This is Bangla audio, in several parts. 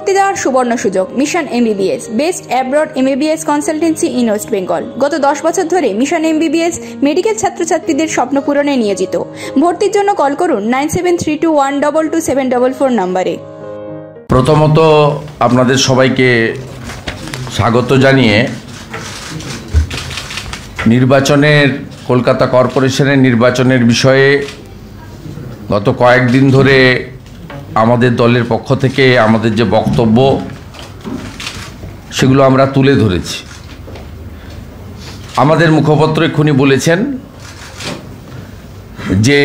ভর্তি দেওয়ার সুবর্ণ সুযোগ। Mission MBBS, best abroad MBBS consultancy in West Bengal. গত 10 বছর ধরে মিশন এমবিবিএস মেডিকেল ছাত্রছাত্রীদের স্বপ্ন পূরণে নিয়োজিত। ভর্তির জন্য কল করুন 9732122744 নম্বরে। প্রথমত আপনাদের সবাইকে স্বাগত জানিয়ে নির্বাচনের কলকাতা কর্পোরেশনের নির্বাচনের বিষয়ে গত কয়েকদিন ধরে আমাদের দলের পক্ষ থেকে আমাদের যে বক্তব্য সেগুলো আমরা তুলে ধরেছি। আমাদের মুখপাত্র এক্ষুনি বলেছেন যে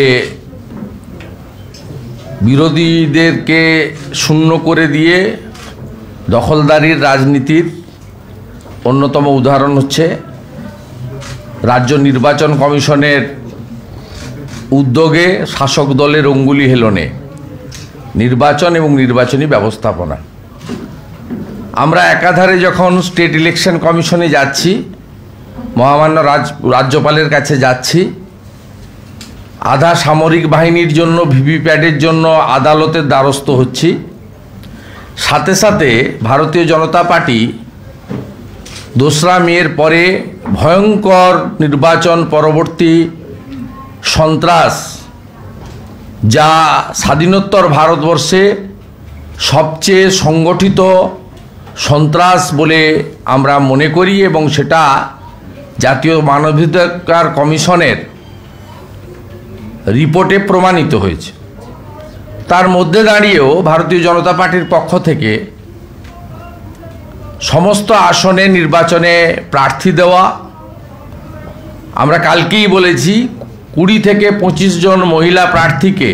বিরোধীদেরকে শূন্য করে দিয়ে দখলদারির রাজনীতির অন্যতম উদাহরণ হচ্ছে রাজ্য নির্বাচন কমিশনের উদ্যোগে শাসক দলের অঙ্গুলি হেলনে নির্বাচন এবং নির্বাচনী ব্যবস্থাপনা। আমরা একাধারে যখন স্টেট ইলেকশন কমিশনে যাচ্ছি, মহামান্য রাজ্যপালের কাছে যাচ্ছি, আধা সামরিক বাহিনীর জন্য ভিভিপ্যাটের জন্য আদালতের দ্বারস্থ হচ্ছি, সাথে সাথে ভারতীয় জনতা পার্টি 2রা মের পরে ভয়ঙ্কর নির্বাচন পরবর্তী সন্ত্রাস, যা স্বাধীনোত্তর ভারতবর্ষে সবচেয়ে সংগঠিত সন্ত্রাস বলে আমরা মনে করি এবং সেটা জাতীয় মানবাধিকার কমিশনের রিপোর্টে প্রমাণিত হয়েছে। তার মধ্যে দাঁড়িয়েও ভারতীয় জনতা পার্টির পক্ষ থেকে সমস্ত আসনে নির্বাচনে প্রার্থী দেওয়া, আমরা কালকেই বলেছি 20 থেকে 25 জন মহিলা প্রার্থীকে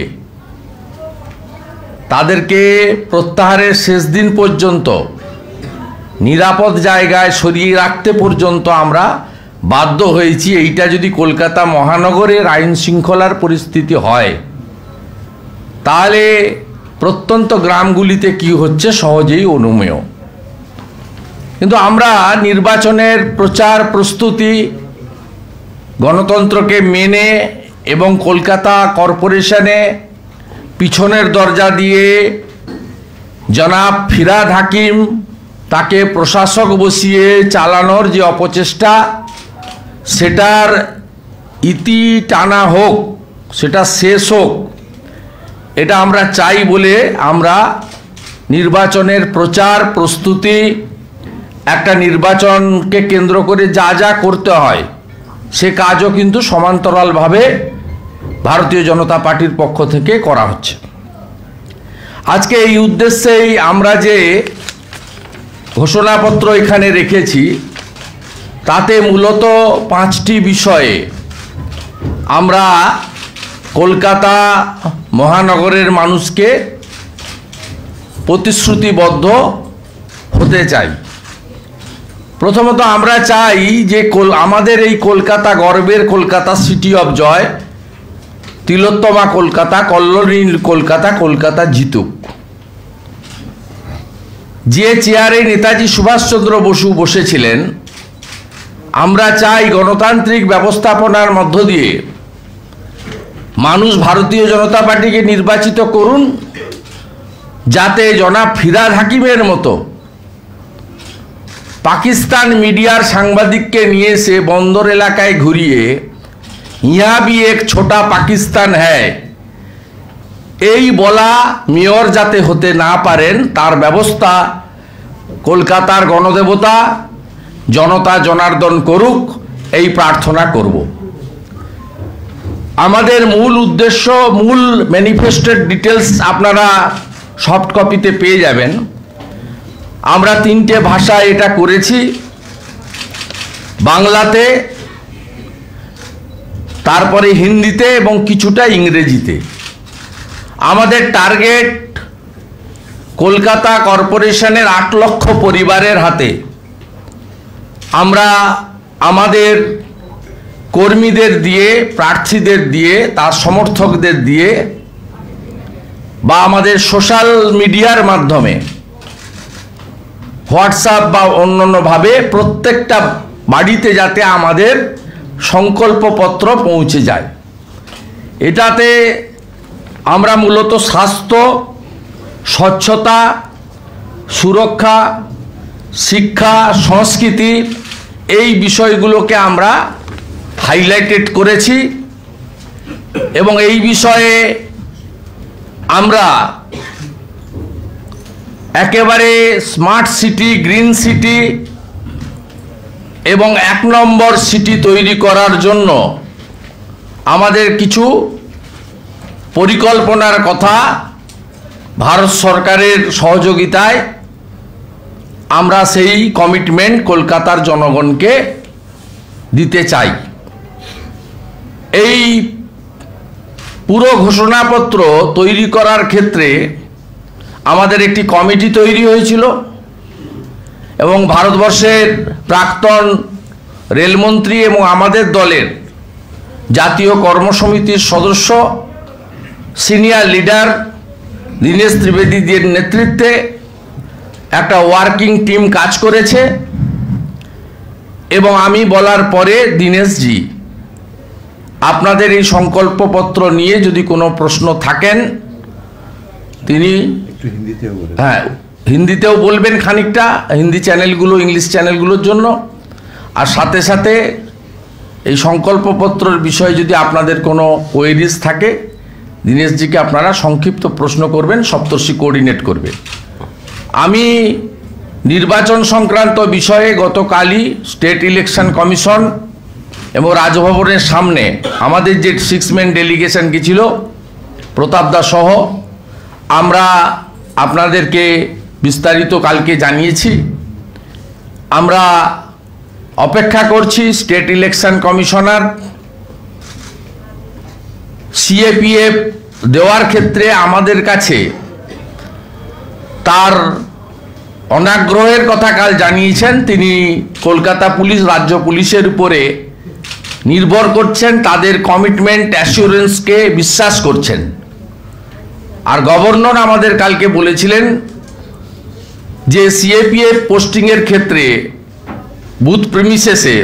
তাদেরকে প্রত্যাহারের শেষ দিন পর্যন্ত নিরাপদ জায়গায় সরিয়ে রাখতে পর্যন্ত আমরা বাধ্য হয়েছি। এইটা যদি কলকাতা মহানগরের আইন শৃঙ্খলার পরিস্থিতি হয় তাহলে প্রত্যন্ত গ্রামগুলিতে কি হচ্ছে সহজেই অনুমেয়। কিন্তু আমরা নির্বাচনের প্রচার প্রস্তুতি গণতন্ত্রকে মেনে এবং কলকাতা কর্পোরেশনে পিছনের দরজা দিয়ে জনাব ফিরহাদ হাকিম তাকে প্রশাসক বসিয়ে চালানোর যে অপচেষ্টা, সেটার ইতি টানা হোক, সেটা শেষ হোক, এটা আমরা চাই বলে আমরা নির্বাচনের প্রচার প্রস্তুতি, একটা নির্বাচনকে কেন্দ্র করে যা যা করতে হয় সে কাজও কিন্তু সমান্তরালভাবে ভারতীয় জনতা পার্টির পক্ষ থেকে করা হচ্ছে। আজকে এই উদ্দেশ্যেই আমরা যে ঘোষণাপত্র এখানে রেখেছি তাতে মূলত 5টি বিষয়ে আমরা কলকাতা মহানগরের মানুষকে প্রতিশ্রুতিবদ্ধ হতে চাই। প্রথমত আমরা চাই যে আমাদের এই কলকাতা, গর্বের Kolkata, city of joy, Tilottama Kolkata, Kallolini Kolkata, Kolkata জিতুক। যে চেয়ারে নেতাজি সুভাষচন্দ্র বসু বসেছিলেন, আমরা চাই গণতান্ত্রিক ব্যবস্থাপনার মধ্য দিয়ে মানুষ ভারতীয় জনতা পার্টিকে নির্বাচিত করুন, যাতে জনাব ফিরহাদ হাকিমের মতো পাকিস্তান মিডিয়ার সাংবাদিককে নিয়ে এসে বন্দর এলাকায় ঘুরিয়ে ইহা ভি এক ছোটা পাকিস্তান হ্যায় এই বলা মেয়র যাতে হতে না পারেন, তার ব্যবস্থা কলকাতার গণদেবতা জনতা জনার্দন করুক, এই প্রার্থনা করব। আমাদের মূল উদ্দেশ্য, মূল ম্যানিফেস্টোর ডিটেলস আপনারা সফট কপিতে পেয়ে যাবেন। আমরা 3টে ভাষায় এটা করেছি, বাংলাতে, তারপরে হিন্দিতে এবং কিছুটা ইংরেজিতে। আমাদের টার্গেট কলকাতা কর্পোরেশনের 8 লক্ষ পরিবারের হাতে আমরা আমাদের কর্মীদের দিয়ে, প্রার্থীদের দিয়ে, তার সমর্থকদের দিয়ে বা আমাদের সোশ্যাল মিডিয়ার মাধ্যমে, হোয়াটসঅ্যাপ বা অন্যান্যভাবে প্রত্যেকটা বাড়িতে যাতে আমাদের সংকল্পপত্র পৌঁছে যায়। এটাতে আমরা মূলত স্বাস্থ্য, স্বচ্ছতা, সুরক্ষা, শিক্ষা, সংস্কৃতি এই বিষয়গুলোকে আমরা হাইলাইটেড করেছি এবং এই বিষয়ে আমরা একেবারে স্মার্ট সিটি, গ্রিন সিটি এবং 1 নম্বর সিটি তৈরি করার জন্য আমাদের কিছু পরিকল্পনার কথা ভারত সরকারের সহযোগিতায় আমরা সেই কমিটমেন্ট কলকাতার জনগণকে দিতে চাই। এই পুরো ঘোষণাপত্র তৈরি করার ক্ষেত্রে আমাদের একটি কমিটি তৈরি হয়েছিল এবং ভারতবর্ষের প্রাক্তন রেলমন্ত্রী এবং আমাদের দলের জাতীয় কর্মসমিতির সদস্য সিনিয়র লিডার দীনেশ ত্রিবেদীর নেতৃত্বে একটা ওয়ার্কিং টিম কাজ করেছে এবং আমি বলার পরে দীনেশজি আপনাদের এই সংকল্পপত্র নিয়ে যদি কোনো প্রশ্ন থাকেন তিনি হিন্দিতেও বলবেন খানিকটা, হিন্দি চ্যানেলগুলো, ইংলিশ চ্যানেলগুলোর জন্য, আর সাথে সাথে এই সংকল্পপত্রের বিষয়ে যদি আপনাদের কোনো কোয়েরিজ থাকে দীনেশজিকে আপনারা সংক্ষিপ্ত প্রশ্ন করবেন, সপ্তর্ষি কোঅর্ডিনেট করবে। আমি নির্বাচন সংক্রান্ত বিষয়ে গতকালই স্টেট ইলেকশন কমিশন এবং রাজভবনের সামনে আমাদের যে 6 মেন ডেলিগেশন গেছিল প্রতাপ দা সহ, আমরা আপনাদেরকে বিস্তারিত কালকে জানিয়েছি। আমরা অপেক্ষা করছি স্টেট ইলেকশন কমিশনার সিএপিএফ দেওয়ার ক্ষেত্রে আমাদের কাছে তার অনাগ্রহের কথা কাল জানিয়েছেন। তিনি কলকাতা পুলিশ, রাজ্য পুলিশের উপরে নির্ভর করছেন, তাদের কমিটমেন্ট, অ্যাসিওরেন্সকে বিশ্বাস করছেন। আর গভর্নর আমাদের কালকে বলেছিলেন যে সিএপিএফ পোস্টিংয়ের ক্ষেত্রে বুথ প্রিমিসেসে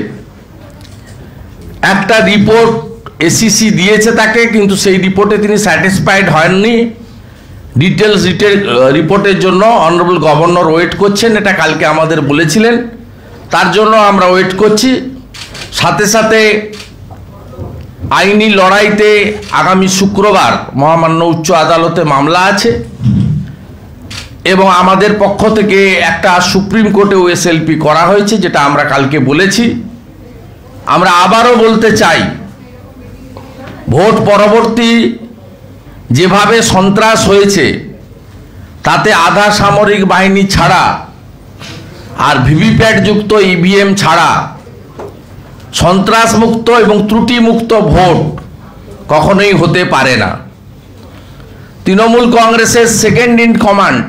একটা রিপোর্ট এসিসি দিয়েছে তাকে, কিন্তু সেই রিপোর্টে তিনি স্যাটিসফাইড হননি। ডিটেলস রিপোর্টের জন্য অনারেবল গভর্নর ওয়েট করছেন, এটা কালকে আমাদের বলেছিলেন। তার জন্য আমরা ওয়েট করছি। সাথে সাথে আইনি লড়াইতে আগামী শুক্রবার মহামান্য উচ্চ আদালতে মামলা আছে এবং আমাদের পক্ষ থেকে একটা সুপ্রিম কোর্টে ওএসএলপি করা হয়েছে, যেটা আমরা কালকে বলেছি। আমরা আবারও বলতে চাই, ভোট পরবর্তী যেভাবে সন্ত্রাস হয়েছে তাতে আধা সামরিক বাহিনী ছাড়া আর ভিভিপ্যাট যুক্ত ইভিএম ছাড়া সন্ত্রাস মুক্ত এবং ত্রুটি মুক্ত ভোট কখনোই হতে পারে না। তৃণমূল কংগ্রেসের সেকেন্ড ইন কমান্ড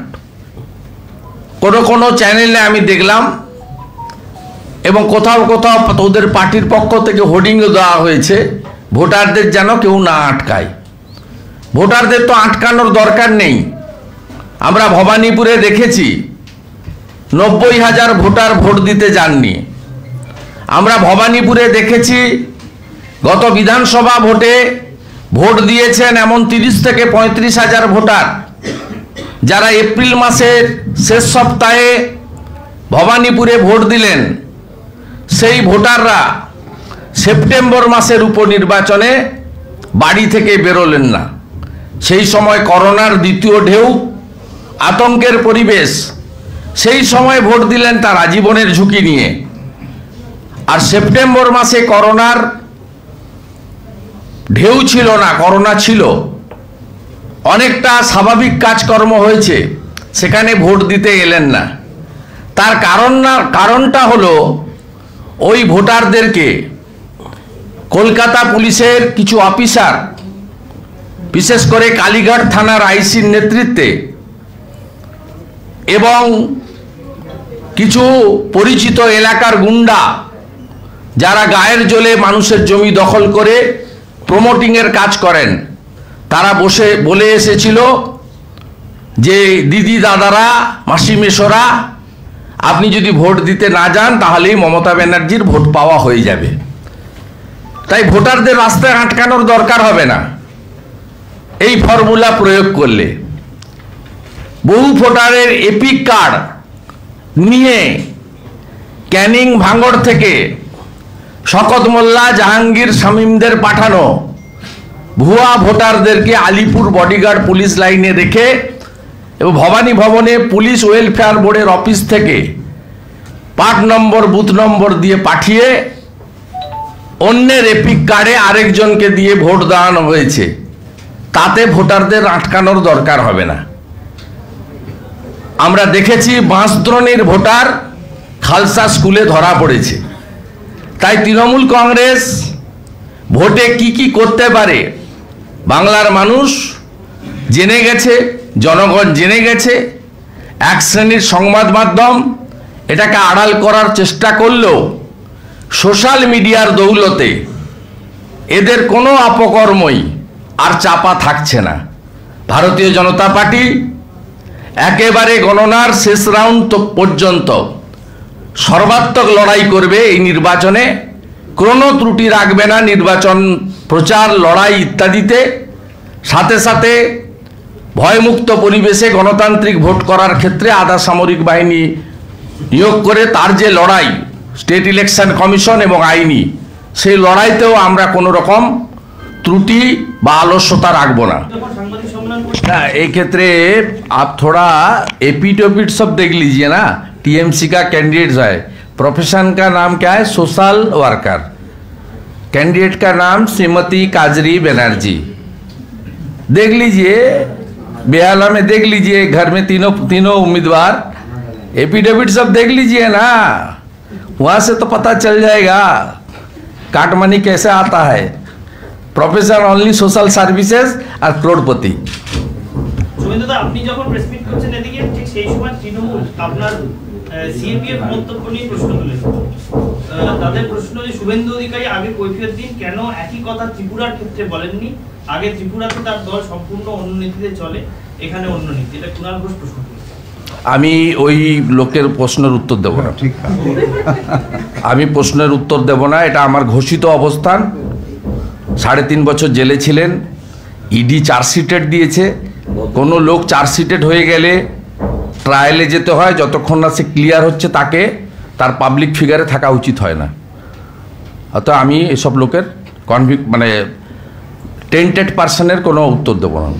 কোনো চ্যানেলে আমি দেখলাম এবং কোথাও কোথাও ওদের পার্টির পক্ষ থেকে হোর্ডিংও দেওয়া হয়েছে, ভোটারদের যেন কেউ না আটকায়। ভোটারদের তো আটকানোর দরকার নেই। আমরা ভবানীপুরে দেখেছি 90,000 ভোটার ভোট দিতে যাননি। আমরা ভবানীপুরে দেখেছি গত বিধানসভা ভোটে ভোট দিয়েছেন এমন 30 থেকে 35,000 ভোটার, যারা এপ্রিল মাসের শেষ সপ্তাহে ভবানীপুরে ভোট দিলেন, সেই ভোটাররা সেপ্টেম্বর মাসের উপনির্বাচনে বাড়ি থেকে বেরোলেন না। সেই সময় করোনার দ্বিতীয় ঢেউ, আতঙ্কের পরিবেশ, সেই সময় ভোট দিলেন তারা জীবনের ঝুঁকি নিয়ে। আর সেপ্টেম্বর মাসে করোনার ঢেউ ছিল না, করোনা ছিল, অনেকটা স্বাভাবিক কাজকর্ম হয়েছে, সেখানে ভোট দিতে এলেন না। তার কারণটা হলো ওই ভোটারদেরকে কলকাতা পুলিশের কিছু অফিসার, বিশেষ করে কালীঘাট থানার আইসির নেতৃত্বে এবং কিছু পরিচিত এলাকার গুন্ডা, যারা গায়ের জোরে মানুষের জমি দখল করে প্রমোটিংয়ের কাজ করেন, তারা বলে এসেছিল যে দিদি দাদারা, মাসি মেশোরা, আপনি যদি ভোট দিতে না যান তাহলেই মমতা ব্যানার্জির ভোট পাওয়া হয়ে যাবে। তাই ভোটারদের রাস্তায় আটকানোর দরকার হবে না এই ফর্মুলা প্রয়োগ করলে। বহু ভোটারের এপিক কার্ড নিয়ে ক্যানিং ভাঙড় থেকে শকত মোল্লা, জাহাঙ্গীর, শামীমদের পাঠানো ভুয়া ভোটারদেরকে আলিপুর বডিগার্ড পুলিশ লাইনে রেখে এবং ভবানী ভবনে পুলিশ ওয়েলফেয়ার বোর্ডের অফিস থেকে পার্ট নম্বর, বুথ নম্বর দিয়ে পাঠিয়ে অন্যের এপিক কার্ডে আরেকজনকে দিয়ে ভোট দেওয়ানো হয়েছে। তাতে ভোটারদের আটকানোর দরকার হবে না। আমরা দেখেছি বাঁশদ্রোণীর ভোটার খালসা স্কুলে ধরা পড়েছে। তাই তৃণমূল কংগ্রেস ভোটে কি কি করতে পারে বাংলার মানুষ জেনে গেছে, জনগণ জেনে গেছে। এক শ্রেণীর সংবাদ মাধ্যম এটাকে আড়াল করার চেষ্টা করলেও সোশ্যাল মিডিয়ার দৌলতে এদের কোনো অপকর্মই আর চাপা থাকছে না। ভারতীয় জনতা পার্টি একেবারে গণনার শেষ রাউন্ড পর্যন্ত সর্বাত্মক লড়াই করবে। এই নির্বাচনে কোনো ত্রুটি রাখবে না নির্বাচন প্রচার, লড়াই ইত্যাদিতে। সাথে সাথে ভয়মুক্ত পরিবেশে গণতান্ত্রিক ভোট করার ক্ষেত্রে আধা সামরিক বাহিনী নিয়োগ করে তার যে লড়াই, স্টেট ইলেকশন কমিশন এবং আইনি, সেই লড়াইতেও আমরা কোনো রকম त्रुटि বা আলস্যতা রাখবো না। এই ক্ষেত্রে आप थोड़ा एपिटोपिट सब देख लीजिए ना। टीएमसी का कैंडिडेट है, प्रोफेशन का नाम क्या है? Social worker. कैंडिडेट का नाम श्रीमती काजरी बनर्जी। देख लीजिए, बेहाला में देख लीजिए, घर में तीनों उम्मीदवार, एपिटोपिट सब देख लीजिए ना, वहाँ से तो पता चल जाएगा काटमनी कैसे आता है। प्रोफेशन ओनली सोशल सर्विसेज और करोड़पति। শুভেন্দুদা, আপনি যখন প্রেস মিট করছেন এদিকে ঠিক সেই সময় তৃণমূল আপনার সিএপিএফ মন্তব্য নিয়ে প্রশ্ন তুলেছে। তাদের প্রশ্ন যে শুভেন্দু অধিকারী আগে কৈফিয়ত দিন, কেন একই কথা ত্রিপুরার ক্ষেত্রে বলেননি? আগে ত্রিপুরাতে তার দল সম্পূর্ণ অন্য নীতিতে চলে, এখানে অন্য নীতি। এটা কুণাল ঘোষ প্রশ্ন তুলেছে। আমি ওই লোকের প্রশ্নের উত্তর দেব না। আমি প্রশ্নের উত্তর দেব না, এটা আমার ঘোষিত অবস্থান। 3.5 বছর জেলে ছিলেন, ইডি চার্জশিটেড দিয়েছে। কোনো লোক চার্জশিটেড হয়ে গেলে ট্রায়ালে যেতে হয়, যতক্ষণ না সে ক্লিয়ার হচ্ছে তাকে তার পাবলিক ফিগারে থাকা উচিত হয় না। অর্থাৎ আমি এসব লোকের মানে টেন্টেড পার্সনের কোনো উত্তর দেব না।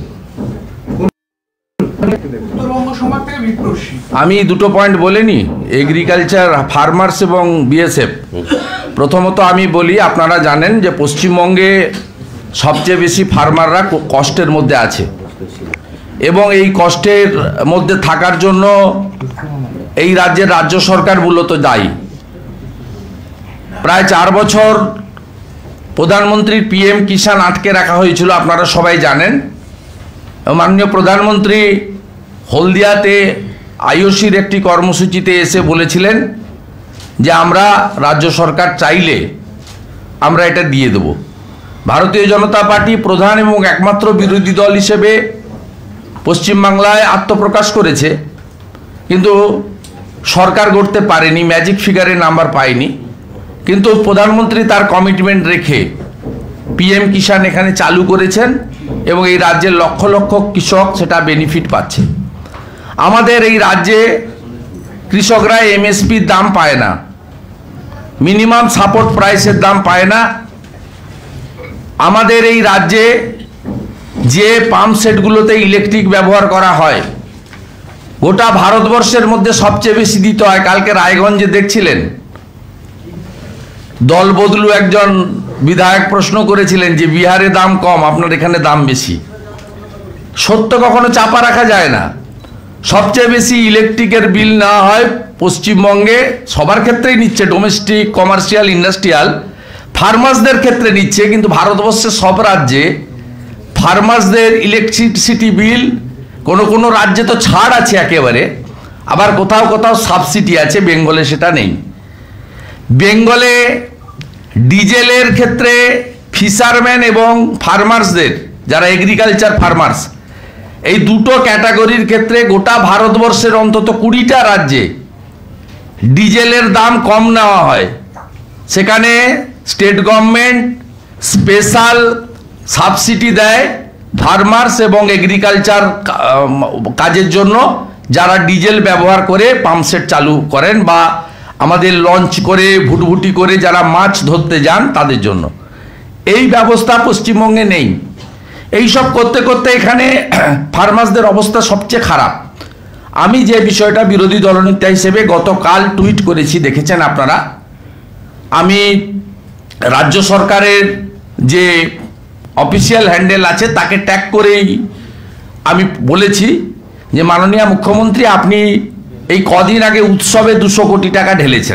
আমি দুটো পয়েন্ট বলিনি, এগ্রিকালচার, ফার্মার্স এবং বিএসএফ। প্রথমত আমি বলি, আপনারা জানেন যে পশ্চিমবঙ্গে সবচেয়ে বেশি ফার্মাররা কষ্টের মধ্যে আছে এবং এই কষ্টের মধ্যে থাকার জন্য এই রাজ্যের রাজ্য সরকার মূলত দায়ী। প্রায় 4 বছর প্রধানমন্ত্রীর পিএম কিষাণ আটকে রাখা হয়েছিল, আপনারা সবাই জানেন। মাননীয় প্রধানমন্ত্রী হলদিয়াতে আইওসির একটি কর্মসূচিতে এসে বলেছিলেন যে আমরা রাজ্য সরকার চাইলে আমরা এটা দিয়ে দেব। ভারতীয় জনতা পার্টি প্রধান এবং একমাত্র বিরোধী দল হিসেবে পশ্চিমবাংলায় আত্মপ্রকাশ করেছে, কিন্তু সরকার গড়তে পারেনি, ম্যাজিক ফিগারে নাম্বার পায়নি। কিন্তু প্রধানমন্ত্রী তার কমিটমেন্ট রেখে পিএম কিষাণ এখানে চালু করেছেন এবং এই রাজ্যের লক্ষ লক্ষ কৃষক সেটা বেনিফিট পাচ্ছে। আমাদের এই রাজ্যে কৃষকরা এমএসপির দাম পায় না, মিনিমাম সাপোর্ট প্রাইসের দাম পায় না। আমাদের এই রাজ্যে যে পাম্প সেটগুলোতে ইলেকট্রিক ব্যবহার করা হয়, গোটা ভারতবর্ষের মধ্যে সবচেয়ে বেশি দিতে হয়। কালকে রায়গঞ্জে দেখছিলেন, দল বদলু একজন বিধায়ক প্রশ্ন করেছিলেন যে বিহারে দাম কম, আপনার এখানে দাম বেশি। সত্য কখনো চাপা রাখা যায় না। সবচেয়ে বেশি ইলেকট্রিকের বিল নেওয়া হয় পশ্চিমবঙ্গে, সবার ক্ষেত্রেই নিচ্ছে, ডোমেস্টিক, কমার্শিয়াল, ইন্ডাস্ট্রিয়াল। ফার্মার্সদের ক্ষেত্রে নিচ্ছে, কিন্তু ভারতবর্ষের সব রাজ্যে ফার্মার্সদের ইলেকট্রিসিটি বিল কোনো কোনো রাজ্যে তো ছাড় আছে একেবারে, আবার কোথাও কোথাও সাবসিডি আছে। বেঙ্গলে সেটা নেই। বেঙ্গলে ডিজেলের ক্ষেত্রে ফিশারম্যান এবং ফার্মার্সদের, যারা এগ্রিকালচার ফার্মার্স, এই দুটো ক্যাটাগরির ক্ষেত্রে গোটা ভারতবর্ষের অন্তত 20টা রাজ্যে ডিজেলের দাম কম নেওয়া হয়। সেখানে স্টেট গভর্নমেন্ট স্পেশাল সাবসিডি দেয় ফার্মার্স এবং এগ্রিকালচার কাজের জন্য যারা ডিজেল ব্যবহার করে পাম্পসেট চালু করেন বা আমাদের লঞ্চ করে ভুটভুটি করে যারা মাছ ধরতে যান তাদের জন্য। এই ব্যবস্থা পশ্চিমবঙ্গে নেই। এই সব করতে করতে এখানে ফার্মার্সদের অবস্থা সবচেয়ে খারাপ। আমি যে বিষয়টা বিরোধী দলনেতা হিসেবে গতকাল টুইট করেছি, দেখেছেন আপনারা। আমি রাজ্য সরকারের যে অফিসিয়াল হ্যান্ডেল আছে তাকে ট্যাগ করেই আমি বলেছি যে মাননীয় মুখ্যমন্ত্রী, আপনি এই কদিন আগে উৎসবে 200 কোটি টাকা ঢেলেছেন।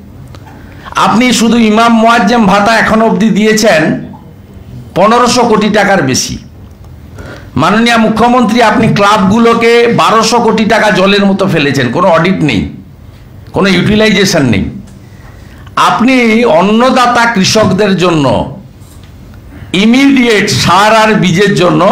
আপনি শুধু ইমাম মুয়াজ্জেম ভাতা এখনো অবধি দিয়েছেন 1500 কোটি টাকার বেশি। মাননীয় মুখ্যমন্ত্রী, আপনি ক্লাবগুলোকে 1200 কোটি টাকা জলের মতো ফেলেছেন, কোনো অডিট নেই, কোনো ইউটিলাইজেশন নেই। আপনি অন্নদাতা কৃষকদের জন্য ইমিডিয়েট সার আর বীজের জন্য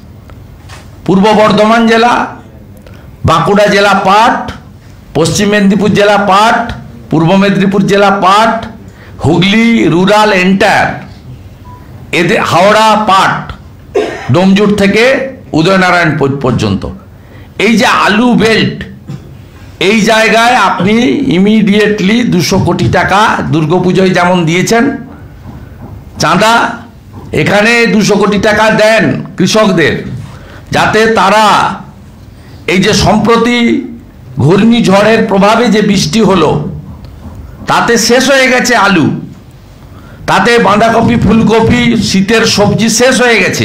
পূর্ব বর্ধমান জেলা, বাঁকুড়া জেলা পাট, পশ্চিম মেদিনীপুর জেলা পাট, পূর্ব মেদিনীপুর জেলা পাট, হুগলি রুরাল এন্টায়ার, এদের হাওড়া পাট, ডোমজুট থেকে উদয়নারায়ণ পর্যন্ত, এই যে আলু বেল্ট, এই জায়গায় আপনি ইমিডিয়েটলি 200 কোটি টাকা দুর্গাপুজোয় যেমন দিয়েছেন চাঁদা, এখানে 200 কোটি টাকা দেন কৃষকদের, যাতে তারা এই যে সম্প্রতি ঘূর্ণিঝড়ের প্রভাবে যে বৃষ্টি হলো তাতে শেষ হয়ে গেছে আলু, তাতে বাঁধাকপি ফুলকপি শীতের সবজি শেষ হয়ে গেছে।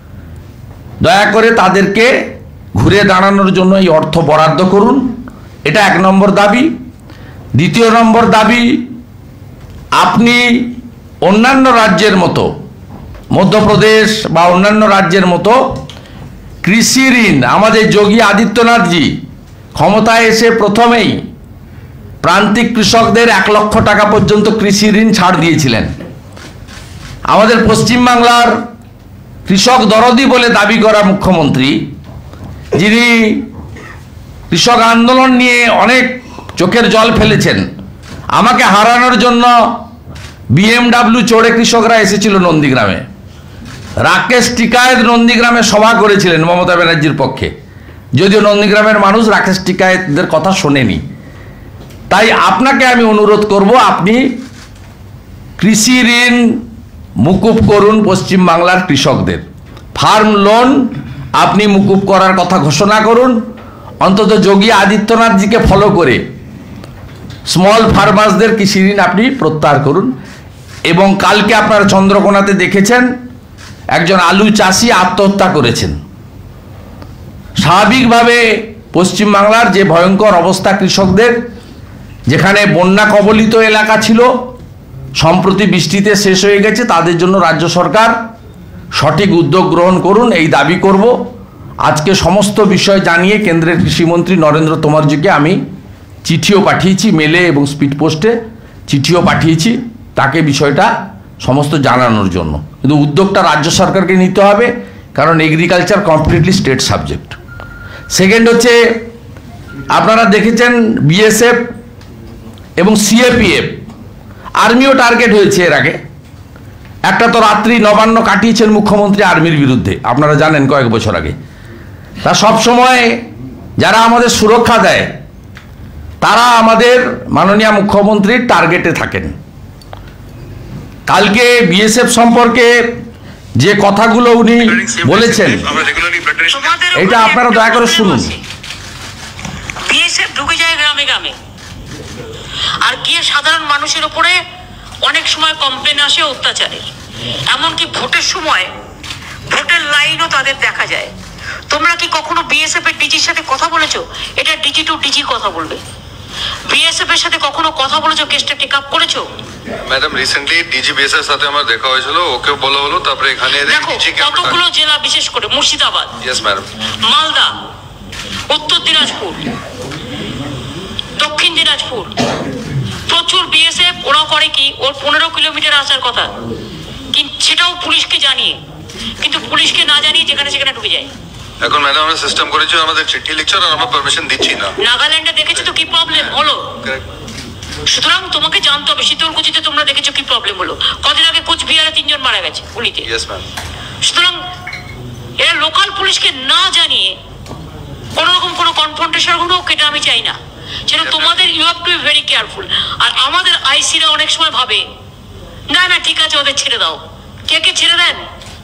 দয়া করে তাদেরকে ঘুরে দাঁড়ানোর জন্য এই অর্থ বরাদ্দ করুন, এটা 1 নম্বর দাবি। 2 নম্বর দাবি, আপনি অন্যান্য রাজ্যের মতো, মধ্যপ্রদেশ বা অন্যান্য রাজ্যের মতো কৃষি ঋণ, আমাদের যোগী আদিত্যনাথজি ক্ষমতায় এসে প্রথমেই প্রান্তিক কৃষকদের 1 লক্ষ টাকা পর্যন্ত কৃষি ঋণ ছাড় দিয়েছিলেন। আমাদের পশ্চিমবাংলার কৃষক দরদি বলে দাবি করা মুখ্যমন্ত্রী, যিনি কৃষক আন্দোলন নিয়ে অনেক চোখের জল ফেলেছেন, আমাকে হারানোর জন্য BMW চড়ে কৃষকরা এসেছিল নন্দীগ্রামে। রাকেশ টিকায়েত নন্দীগ্রামে সভা করেছিলেন মমতা ব্যানার্জির পক্ষে, যদিও নন্দীগ্রামের মানুষ রাকেশ টিকায়েতদের কথা শোনেনি। তাই আপনাকে আমি অনুরোধ করব, আপনি কৃষি ঋণ মুকুব করুন পশ্চিমবাংলার কৃষকদের। ফার্ম লোন আপনি মুকুব করার কথা ঘোষণা করুন, অন্তত যোগী আদিত্যনাথজিকে ফলো করে স্মল ফার্মার্সদের কৃষি ঋণ আপনি প্রত্যাহার করুন। এবং কালকে আপনারা চন্দ্রকোনাতে দেখেছেন একজন আলু চাষি আত্মহত্যা করেছেন। স্বাভাবিকভাবে পশ্চিমবাংলার যে ভয়ঙ্কর অবস্থা কৃষকদের, যেখানে বন্যা কবলিত এলাকা ছিল সম্প্রতি বৃষ্টিতে শেষ হয়ে গেছে, তাদের জন্য রাজ্য সরকার সঠিক উদ্যোগ গ্রহণ করুন, এই দাবি করব। আজকে সমস্ত বিষয় জানিয়ে কেন্দ্রের কৃষিমন্ত্রী নরেন্দ্র তোমরজিকে আমি চিঠিও পাঠিয়েছি, মেলে এবং স্পিড পোস্টে চিঠিও পাঠিয়েছি তাকে বিষয়টা সমস্ত জানানোর জন্য। কিন্তু উদ্যোগটা রাজ্য সরকারকে নিতে হবে, কারণ agriculture completely state subject. Second হচ্ছে, আপনারা দেখেছেন বিএসএফ এবং সিএপিএফ, আর্মিও টার্গেট হয়েছে এর আগে। একটা তো রাত্রি নবান্ন কাটিয়েছেন মুখ্যমন্ত্রী আর্মির বিরুদ্ধে, আপনারা জানেন কয়েক বছর আগে। তা সবসময় যারা আমাদের সুরক্ষা দেয় তারা আমাদের মাননীয় মুখ্যমন্ত্রীর টার্গেটে থাকেন। কালকে বিএসএফ সম্পর্কে যে কথাগুলো উনি বলেছেন, এটা আপনারা দয়া করে শুনুন। বিএসএফ ঢুকে যায় গ্রামে গ্রামে, আর গিয়ে সাধারণ মানুষের উপরে অনেক সময় কমপ্লেন আসে অত্যাচারের। এমনকি ভোটের সময় ভোটের লাইনও তাদের দেখা যায়। তোমরা কি কখনো বিএসএফ এর ডিজির সাথে কথা বলেছো? এটা ডিজি টু ডিজি কথা বলবে। বিএসএফ এর সাথে কখনো কথা বলেছো, কেসটা টেক আপ করেছো? ম্যাডাম রিসেন্টলি ডিজি বিএসএফ এর সাথে আমার দেখা হয়েছিল, ওকে বলা হলো, তারপরে এখানে দেখো কতগুলো জেলা, বিশেষ করে মুর্শিদাবাদ, ইয়েস ম্যাডাম, মালদা, উত্তর দিনাজপুর, দক্ষিণ দিনাজপুর, প্রচুর বিএসএফ। ওরা করে কি, ওর 15 কিলোমিটার আসার কথা, কিন্তু সেটাও পুলিশকে জানিয়ে, কিন্তু পুলিশকে না জানিয়ে যেখানে সেখানে ঢুকে যায়। এখন ম্যাডাম আমরা সিস্টেম করেছি, আমাদের চিঠি লিখছে আর আমরা পারমিশন দিচ্ছি না। নাগাল্যান্ডে দেখেছো তো কি প্রবলেম হলো। সুতরাং তোমাকে জানতে হবে, শীতলকুচিতে তোমরা দেখেছো কি প্রবলেম হলো। কদিন আগে কোচবিহারে 3 জন মারা গেছে গুলিতে। Yes ma'am. সুতরাং এরা লোকাল পুলিশকে না জানিয়ে কোনো রকম কোনো কনফ্রন্টেশন হোক, এটা আমি চাই না। সেটা তোমাদের you have to be very careful. আর আমাদের আইসিরা অনেক সময় ভাবে না না ঠিক আছে ওদের ছেড়ে দাও। কে কে ছেড়ে দেন?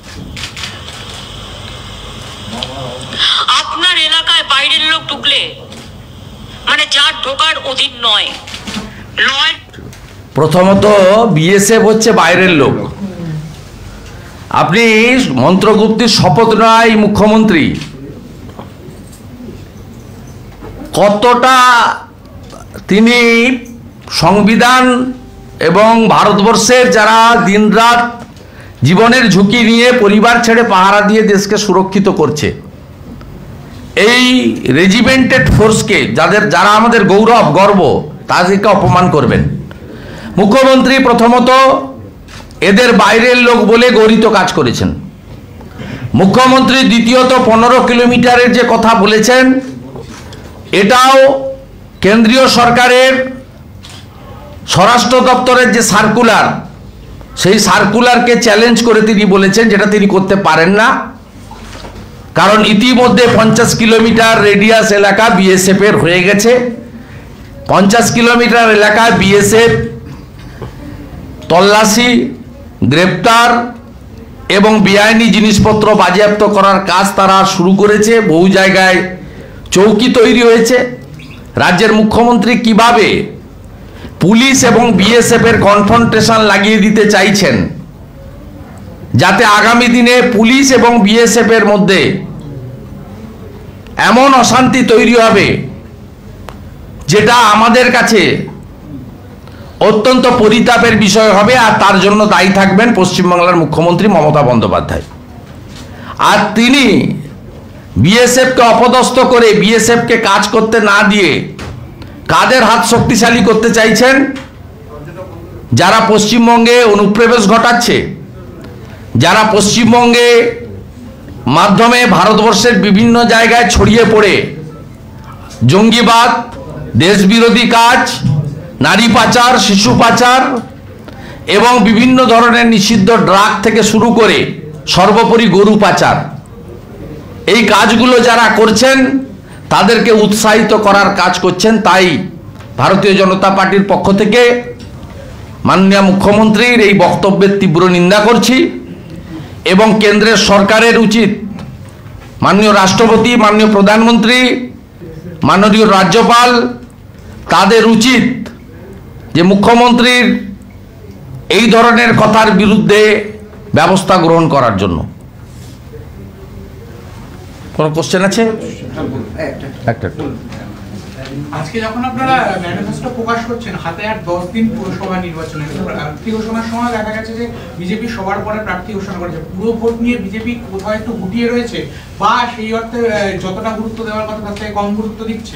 আপনার এলাকায় বাইরের লোক ঢুকলে মানে যার ঢোকার অধীন নয়। প্রথমত বিএসএফ হচ্ছে বাইরের লোক। আপনি মন্ত্রগুপ্তির শপথ নেয় মুখ্যমন্ত্রী, কতটা তিনি সংবিধান এবং ভারতবর্ষের যারা দিনরাত জীবনের ঝুঁকি নিয়ে পরিবার ছেড়ে পাহারা দিয়ে দেশকে সুরক্ষিত করছে, এই রেজিমেন্টেড ফোর্সকে যারা আমাদের গৌরব গর্ব, তাদেরকে অপমান করবেন। মুখ্যমন্ত্রী প্রথমত এদের বাইরের লোক বলে গরিত কাজ করেছেন। মুখ্যমন্ত্রী দ্বিতীয়ত 15 কিলোমিটারের যে কথা বলেছেন, এটাও কেন্দ্রীয় সরকারের স্বরাষ্ট্র দপ্তরের যে সার্কুলার, সেই সার্কুলারকে চ্যালেঞ্জ করে তিনি বলেছেন যেটা তিনি করতে পারেন না, কারণ ইতিমধ্যে 50 কিলোমিটার রেডিয়াস এলাকা বিএসএফ এর হয়ে গেছে। 50 কিলোমিটার এলাকা বিএসএফ তল্লাশি, গ্রেপ্তার এবং বেআইনি জিনিসপত্র বাজেয়াপ্ত করার কাজ তারা শুরু করেছে। বহু জায়গায় চৌকি তৈরি হয়েছে। রাজ্যের মুখ্যমন্ত্রী কিভাবে পুলিশ এবং বিএসএফ এর কনফ্রন্টেশন লাগিয়ে দিতে চাইছেন, যাতে আগামী দিনে পুলিশ এবং বিএসএফ এর মধ্যে এমন অশান্তি তৈরি হবে যেটা আমাদের কাছে অত্যন্ত পরিতাপের বিষয় হবে। আর তার জন্য দায়ী থাকবেন পশ্চিমবাংলার মুখ্যমন্ত্রী মমতা বন্দ্যোপাধ্যায়। আর তিনি বিএসএফকে অপদস্থ করে বিএসএফকে কাজ করতে না দিয়ে কাদের হাত শক্তিশালী করতে চাইছেন? যারা পশ্চিমবঙ্গে অনুপ্রবেশ ঘটাচ্ছে, যারা পশ্চিমবঙ্গে মাধ্যমে ভারতবর্ষের বিভিন্ন জায়গায় ছড়িয়ে পড়ে জঙ্গিবাদ, দেশবিরোধী কাজ, নারী পাচার, শিশু পাচার এবং বিভিন্ন ধরনের নিষিদ্ধ ড্রাগ থেকে শুরু করে সর্বোপরি গরু পাচার, এই কাজগুলো যারা করছেন তাদেরকে উৎসাহিত করার কাজ করছেন। তাই ভারতীয় জনতা পার্টির পক্ষ থেকে মাননীয় মুখ্যমন্ত্রীর এই বক্তব্যের তীব্র নিন্দা করছি এবং কেন্দ্রের সরকারের উচিত, মাননীয় রাষ্ট্রপতি, মাননীয় প্রধানমন্ত্রী, মাননীয় রাজ্যপাল, তাদের উচিত যে মুখ্যমন্ত্রীর এই ধরনের কথার বিরুদ্ধে ব্যবস্থা গ্রহণ করার জন্য। কোন কোশ্চেন আছে? একটা আজকে যখন আপনারা ম্যানিফেস্টো প্রকাশ করছেন, হাতে আর 10 দিন পুরসভা নির্বাচনের, প্রার্থী ঘোষণার সময় দেখা গেছে যে বিজেপি সবার পরে প্রার্থী ঘোষণা করেছে। পুরো ভোট নিয়ে বিজেপি কোথাও একটু গুটিয়ে রয়েছে বা সেই অর্থে যতটা গুরুত্ব দেওয়ার কথা তার থেকে কম গুরুত্ব দিচ্ছে?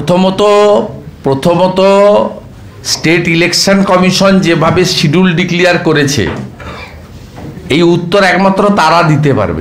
প্রথমত স্টেট ইলেকশন কমিশন যেভাবে শিডিউল ডিক্লেয়ার করেছে, এই উত্তর একমাত্র তারা দিতে পারবে,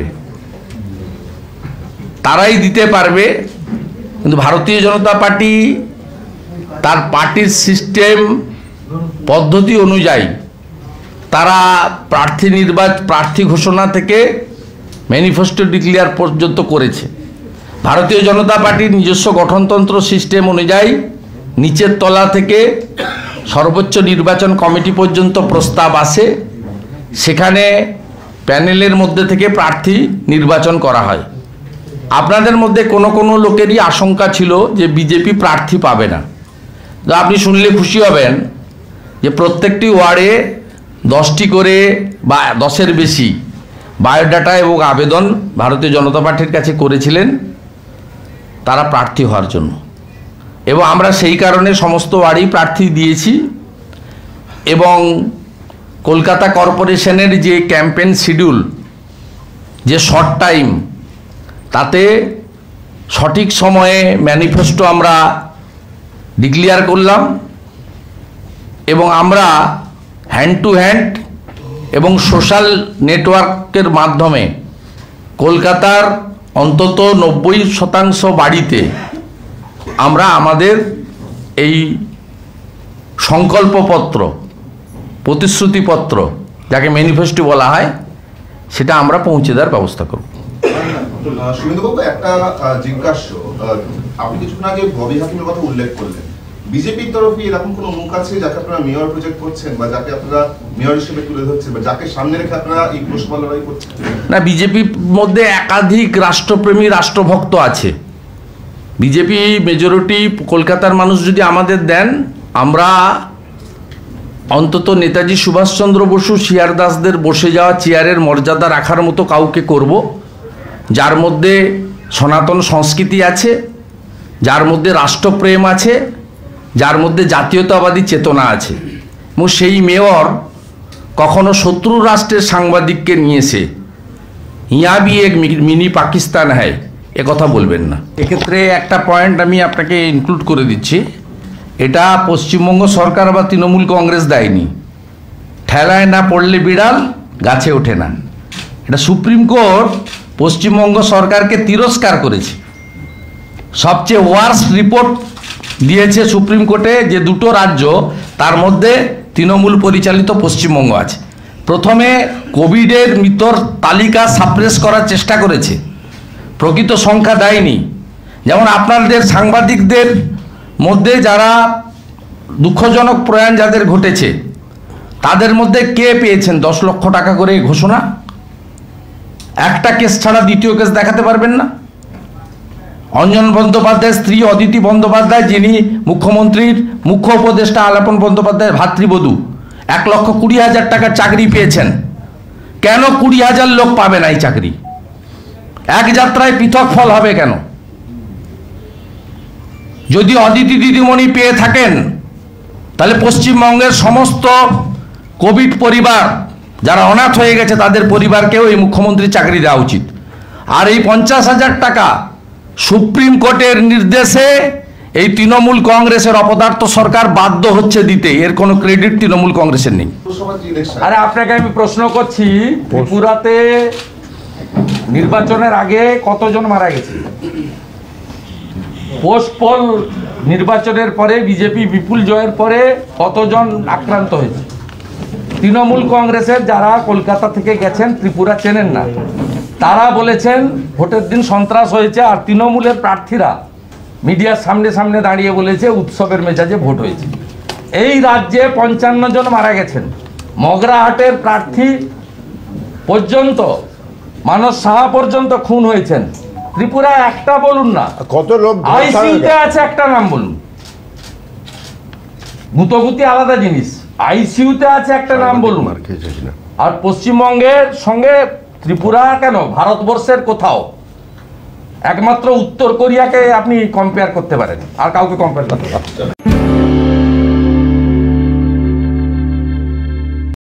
তারাই দিতে পারবে। কিন্তু ভারতীয় জনতা পার্টি তার পার্টির সিস্টেম পদ্ধতি অনুযায়ী তারা প্রার্থী ঘোষণা থেকে ম্যানিফেস্টো ডিক্লেয়ার পর্যন্ত করেছে। ভারতীয় জনতা পার্টির নিজস্ব গঠনতন্ত্র সিস্টেম অনুযায়ী নিচের তলা থেকে সর্বোচ্চ নির্বাচন কমিটি পর্যন্ত প্রস্তাব আসে, সেখানে প্যানেলের মধ্যে থেকে প্রার্থী নির্বাচন করা হয়। আপনাদের মধ্যে কোনো লোকেরই আশঙ্কা ছিল যে বিজেপি প্রার্থী পাবে না। তো আপনি শুনলে খুশি হবেন যে প্রত্যেকটি ওয়ার্ডে 10টি করে বা 10-এর বেশি বায়োডাটা এবং আবেদন ভারতীয় জনতা পার্টির কাছে করেছিলেন তারা প্রার্থী হওয়ার জন্য, এবং আমরা সেই কারণে সমস্ত ওয়ার্ডেই প্রার্থী দিয়েছি। এবং কলকাতা কর্পোরেশনের যে ক্যাম্পেইন শিডিউল, যে শর্ট টাইম, তাতে সঠিক সময়ে ম্যানিফেস্টো আমরা ডিক্লেয়ার করলাম এবং আমরা হ্যান্ড টু হ্যান্ড এবং সোশ্যাল নেটওয়ার্কের মাধ্যমে কলকাতার অন্তত 90% বাড়িতে আমরা আমাদের এই সংকল্পপত্র, প্রতিশ্রুতিপত্র, যাকে ম্যানিফেস্টো বলা হয়, সেটা আমরা পৌঁছে দেওয়ার ব্যবস্থা করব। শুভেন্দুবাবু, একটা জিজ্ঞাস্য, আপনি কিছুক্ষণ আগে ববি হাকিমের কথা উল্লেখ করলেন। বিজেপির তরফে এরকম কোনো মুখ আছে যাকে আপনারা মেয়র প্রজেক্ট করছেন বা যাকে আপনারা মেয়র হিসেবে তুলে ধরছেন বা যাকে সামনে রেখে আপনারা এই প্রশ্ন লড়াই করছেন? না, বিজেপির মধ্যে একাধিক রাষ্ট্রপ্রেমী রাষ্ট্রভক্ত আছে। বিজেপি মেজরিটি কলকাতার মানুষ যদি আমাদের দেন, আমরা অন্তত নেতাজি সুভাষচন্দ্র বসু, শিয়ার দাসদের বসে যাওয়া চেয়ারের মর্যাদা রাখার মতো কাউকে করব, যার মধ্যে সনাতন সংস্কৃতি আছে, যার মধ্যে রাষ্ট্রপ্রেম আছে, যার মধ্যে জাতীয়তাবাদী চেতনা আছে। এবং সেই মেয়র কখনো শত্রু রাষ্ট্রের সাংবাদিককে নিয়েছে ইয়া ভি এক মিনি পাকিস্তান হ্যায় এ কথা বলবেন না। এক্ষেত্রে একটা পয়েন্ট আমি আপনাকে ইনক্লুড করে দিচ্ছি, এটা পশ্চিমবঙ্গ সরকার বা তৃণমূল কংগ্রেস দেয়নি। ঠেলায় না পড়লে বিড়াল গাছে ওঠে না, এটা সুপ্রিম কোর্ট পশ্চিমবঙ্গ সরকারকে তিরস্কার করেছে। সবচেয়ে ওয়ার্স্ট রিপোর্ট দিয়েছে সুপ্রিম কোর্টে যে দুটো রাজ্য, তার মধ্যে তৃণমূল পরিচালিত পশ্চিমবঙ্গ আছে। প্রথমে কোভিডের মৃতর তালিকা সাপ্রেস করার চেষ্টা করেছে, প্রকৃত সংখ্যা দেয়নি। যেমন আপনাদের সাংবাদিকদের মধ্যে যারা দুঃখজনক প্রয়াণ যাদের ঘটেছে, তাদের মধ্যে কে পেয়েছেন 10 লক্ষ টাকা করে ঘোষণা? একটা কেস ছাড়া দ্বিতীয় কেস দেখাতে পারবেন না। অঞ্জন বন্দ্যোপাধ্যায়ের স্ত্রী অদিতি বন্দ্যোপাধ্যায়, যিনি মুখ্যমন্ত্রীর মুখ্য উপদেষ্টা আলাপন বন্দ্যোপাধ্যায়ের ভাতৃবধূ, 1,20,000 টাকার চাকরি পেয়েছেন। কেন 20,000 লোক পাবে না এই চাকরি? এক যাত্রায় পৃথক ফল হবে কেন? যদি অদিতি দিদিমণি পেয়ে থাকেন, তাহলে পশ্চিমবঙ্গের সমস্ত কোভিড পরিবার যারা অনাথ হয়ে গেছে, তাদের পরিবারকেও এই মুখ্যমন্ত্রীর চাকরি দেওয়া উচিত। আর এই 50,000 টাকা সুপ্রিম কোর্টের নির্দেশে এই তৃণমূল কংগ্রেসের অপদার্থ সরকার বাধ্য হচ্ছে দিতে, এর কোনো ক্রেডিট তৃণমূল কংগ্রেসের নেই। আরে আপনাকে আমি প্রশ্ন করছি, ত্রিপুরাতে নির্বাচনের আগে কতজন মারা গেছে? পোস্ট পোল নির্বাচনের পরে বিজেপি বিপুল জয়ের পরে কতজন আক্রান্ত হয়েছে? তৃণমূল কংগ্রেসের যারা কলকাতা থেকে গেছেন, ত্রিপুরা চেনেন না, তারা বলেছেন ভোটের দিন সন্ত্রাস হয়েছে। আর তৃণমূলের প্রার্থীরা মিডিয়ার সামনে সামনে দাঁড়িয়ে বলেছে উৎসবের মেজাজে ভোট হয়েছে। এই রাজ্যে 55 জন মারা গেছেন। মগরাহাটের প্রার্থী পর্যন্ত, মানস সাহা পর্যন্ত খুন হয়েছেন। ত্রিপুরায় একটা বলুন না, কত লোক আইসিইউতে আছে একটা নাম বলুন। গুতগুতি আলাদা জিনিস, আইসিইউতে আছে একটা নাম বলুন। আর পশ্চিমবঙ্গের সঙ্গে ত্রিপুরা কেন, ভারতবর্ষের কোথাও একমাত্র উত্তর কোরিয়াকে আপনি কম্পেয়ার করতে পারেন, আর কাউকে কম্পেয়ার করতে পারেন।